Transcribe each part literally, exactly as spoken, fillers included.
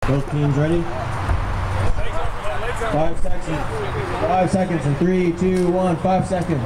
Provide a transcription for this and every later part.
Both teams ready? Five seconds. Five seconds in three, two, one. Five seconds.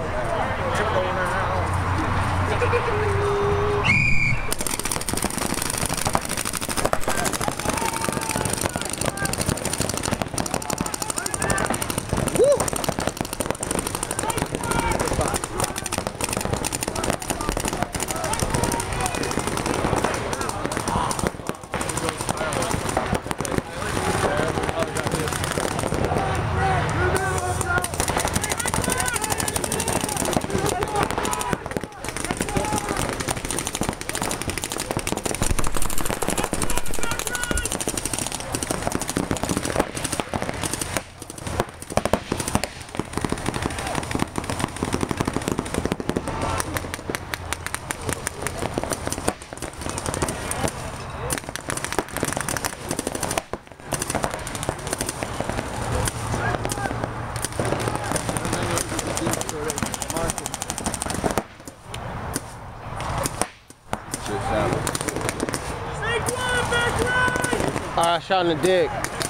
I shot in the dick.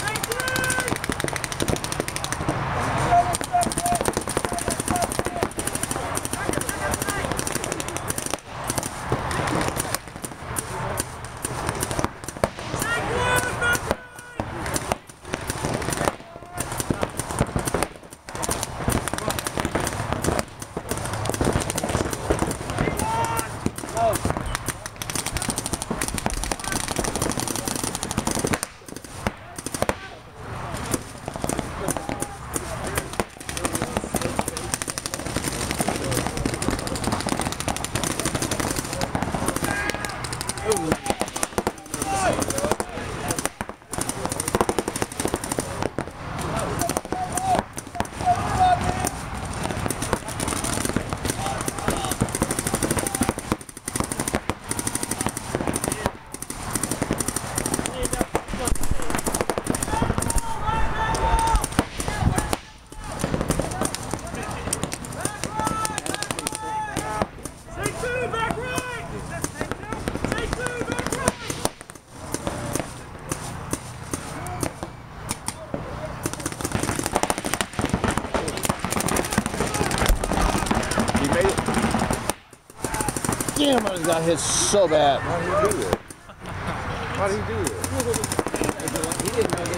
Damn, I just got hit so bad. How did he do it? How did he do it? He didn't know